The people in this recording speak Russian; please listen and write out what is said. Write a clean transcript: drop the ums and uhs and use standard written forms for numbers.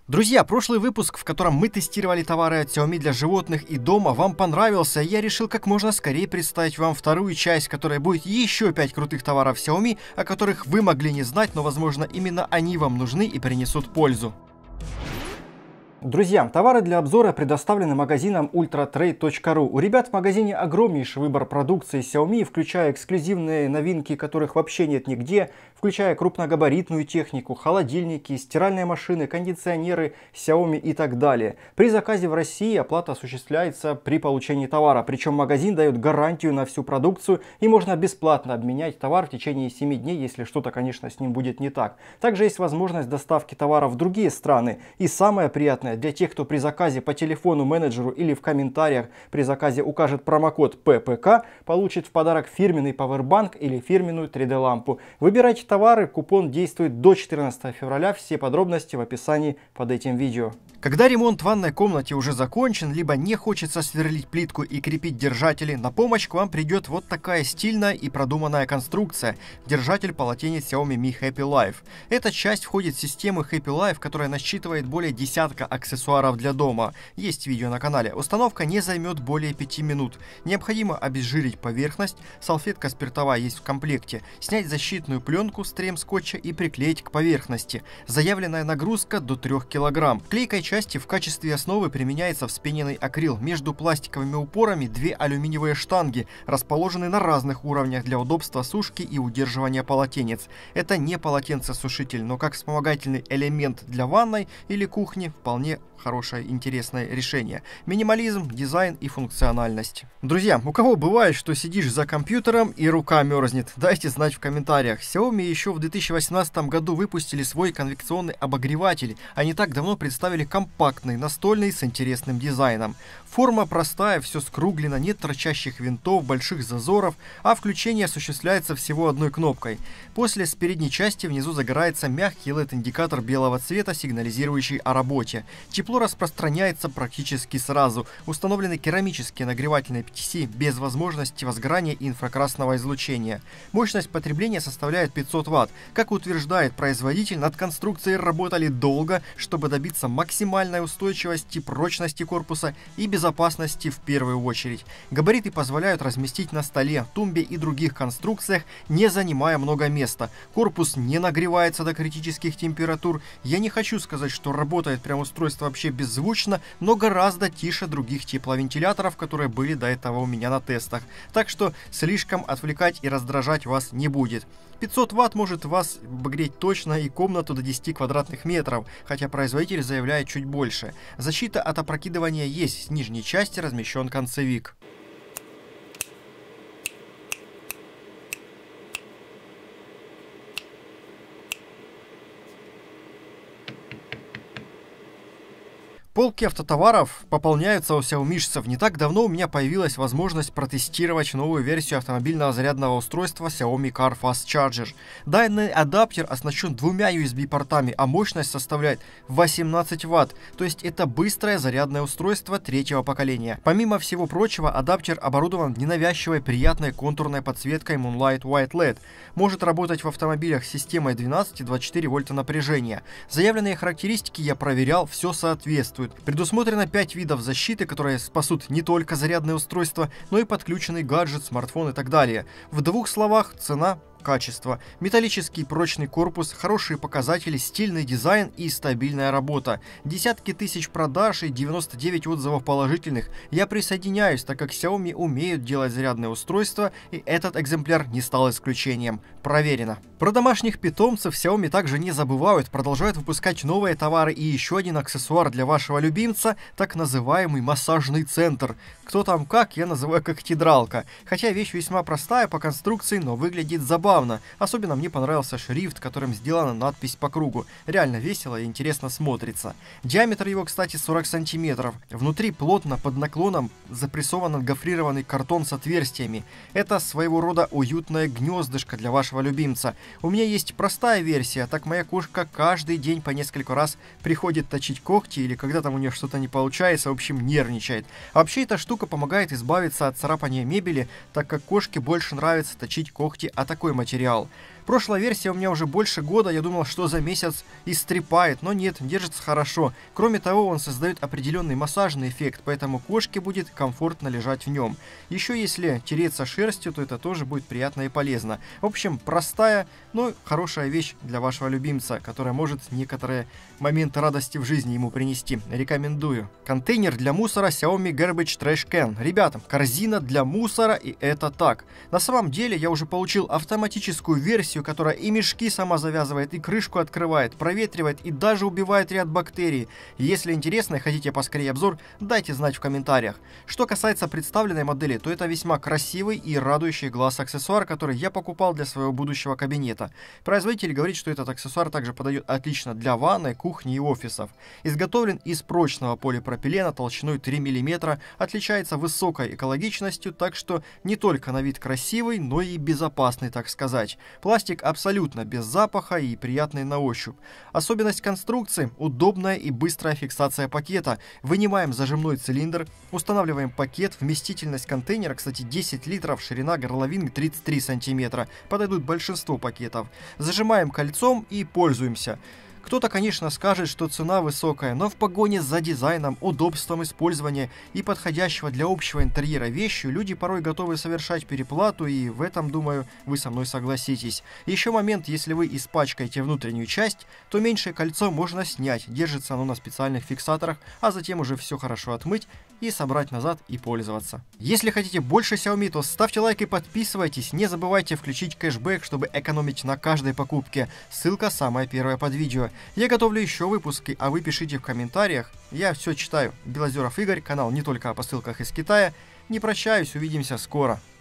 Друзья, прошлый выпуск, в котором мы тестировали товары от Xiaomi для животных и дома, вам понравился, и я решил как можно скорее представить вам вторую часть, которая будет еще 5 крутых товаров Xiaomi, о которых вы могли не знать, но возможно именно они вам нужны и принесут пользу. Друзья, товары для обзора предоставлены магазином ultratrade.ru. У ребят в магазине огромнейший выбор продукции Xiaomi, включая эксклюзивные новинки, которых вообще нет нигде, включая крупногабаритную технику, холодильники, стиральные машины, кондиционеры Xiaomi и так далее. При заказе в России оплата осуществляется при получении товара, причем магазин дает гарантию на всю продукцию и можно бесплатно обменять товар в течение 7 дней, если что-то, конечно, с ним будет не так. Также есть возможность доставки товаров в другие страны. И самое приятное для тех, кто при заказе по телефону менеджеру или в комментариях при заказе укажет промокод ППК, получит в подарок фирменный пауэрбанк или фирменную 3D-лампу. Выбирайте товары, купон действует до 14 февраля, все подробности в описании под этим видео. Когда ремонт в ванной комнате уже закончен, либо не хочется сверлить плитку и крепить держатели, на помощь к вам придет вот такая стильная и продуманная конструкция – держатель полотенец Xiaomi Mi Happy Life. Эта часть входит в систему Happy Life, которая насчитывает более десятка аксессуаров для дома. Есть видео на канале. Установка не займет более 5 минут. Необходимо обезжирить поверхность, салфетка спиртовая есть в комплекте, снять защитную пленку с треем скотча и приклеить к поверхности. Заявленная нагрузка до 3 кг. Клейкой части в качестве основы применяется вспененный акрил. Между пластиковыми упорами 2 алюминиевые штанги, расположены на разных уровнях для удобства сушки и удерживания полотенец. Это не полотенцесушитель, но как вспомогательный элемент для ванной или кухни вполне хорошее, интересное решение. Минимализм, дизайн и функциональность. Друзья, у кого бывает, что сидишь за компьютером и рука мерзнет? Дайте знать в комментариях. Xiaomi еще в 2018 году выпустили свой конвекционный обогреватель, а не так давно представили компактный, настольный с интересным дизайном. Форма простая, все скруглено, нет торчащих винтов, больших зазоров, а включение осуществляется всего одной кнопкой. После с передней части внизу загорается мягкий LED-индикатор белого цвета, сигнализирующий о работе. Тепло распространяется практически сразу. Установлены керамические нагревательные петиси без возможности возгорания и инфракрасного излучения. Мощность потребления составляет 500 Вт. Как утверждает производитель, над конструкцией работали долго, чтобы добиться максимальной устойчивости, прочности корпуса и безопасности в первую очередь. Габариты позволяют разместить на столе, тумбе и других конструкциях, не занимая много места. Корпус не нагревается до критических температур. Я не хочу сказать, что работает прям устройство вообще беззвучно, но гораздо тише других тепловентиляторов, которые были до этого у меня на тестах. Так что слишком отвлекать и раздражать вас не будет. 500 Вт может вас обогреть точно и комнату до 10 квадратных метров, хотя производитель заявляет чуть больше. Защита от опрокидывания есть, с нижней части размещен концевик. Полки автотоваров пополняются у xiaomiшцев. Не так давно у меня появилась возможность протестировать новую версию автомобильного зарядного устройства Xiaomi Car Fast Charger. Данный адаптер оснащен 2 USB-портами, а мощность составляет 18 Вт, то есть это быстрое зарядное устройство 3-го поколения. Помимо всего прочего, адаптер оборудован ненавязчивой приятной контурной подсветкой Moonlight White LED. Может работать в автомобилях с системой 12 и 24 вольта напряжения. Заявленные характеристики я проверял, все соответствует. Предусмотрено 5 видов защиты, которые спасут не только зарядное устройство, но и подключенный гаджет, смартфон и так далее. В 2 словах: цена, качество. Металлический прочный корпус, хорошие показатели, стильный дизайн и стабильная работа. Десятки тысяч продаж и 99 отзывов положительных. Я присоединяюсь, так как Xiaomi умеют делать зарядные устройства, и этот экземпляр не стал исключением. Проверено. Про домашних питомцев Xiaomi также не забывают, продолжают выпускать новые товары и еще один аксессуар для вашего любимца, так называемый массажный центр. Кто там как, я называю когтедралка. Хотя вещь весьма простая по конструкции, но выглядит забавно. Особенно мне понравился шрифт, которым сделана надпись по кругу. Реально весело и интересно смотрится. Диаметр его, кстати, 40 сантиметров. Внутри плотно под наклоном запрессован гофрированный картон с отверстиями. Это своего рода уютное гнездышко для вашего любимца. У меня есть простая версия, так моя кошка каждый день по несколько раз приходит точить когти или когда там у нее что-то не получается, в общем, нервничает. А вообще эта штука помогает избавиться от царапания мебели, так как кошке больше нравится точить когти о такой материал. Прошлая версия у меня уже больше года, я думал, что за месяц истрепает, но нет, держится хорошо. Кроме того, он создает определенный массажный эффект, поэтому кошке будет комфортно лежать в нем. Еще если тереться шерстью, то это тоже будет приятно и полезно. В общем, простая, но хорошая вещь для вашего любимца, которая может некоторые моменты радости в жизни ему принести. Рекомендую. Контейнер для мусора Xiaomi Garbage Trash Can. Ребята, корзина для мусора, и это так. На самом деле я уже получил автоматическую версию, которая и мешки сама завязывает, и крышку открывает, проветривает и даже убивает ряд бактерий. Если интересно и хотите поскорее обзор, дайте знать в комментариях. Что касается представленной модели, то это весьма красивый и радующий глаз аксессуар, который я покупал для своего будущего кабинета. Производитель говорит, что этот аксессуар также подойдет отлично для ванной, кухни и офисов. Изготовлен из прочного полипропилена толщиной 3 мм, отличается высокой экологичностью, так что не только на вид красивый, но и безопасный, так сказать. Пластик абсолютно без запаха и приятный на ощупь. Особенность конструкции – удобная и быстрая фиксация пакета. Вынимаем зажимной цилиндр, устанавливаем пакет, вместительность контейнера, кстати, 10 литров, ширина горловины 33 см, подойдут большинству пакетов. Зажимаем кольцом и пользуемся. Кто-то, конечно, скажет, что цена высокая, но в погоне за дизайном, удобством использования и подходящего для общего интерьера вещью люди порой готовы совершать переплату, и в этом, думаю, вы со мной согласитесь. Еще момент, если вы испачкаете внутреннюю часть, то меньшее кольцо можно снять, держится оно на специальных фиксаторах, а затем уже все хорошо отмыть и собрать назад и пользоваться. Если хотите больше Xiaomi, то ставьте лайк и подписывайтесь, не забывайте включить кэшбэк, чтобы экономить на каждой покупке, ссылка самая первая под видео. Я готовлю еще выпуски, а вы пишите в комментариях, я все читаю. Белозеров Игорь, канал не только о посылках из Китая. Не прощаюсь, увидимся скоро.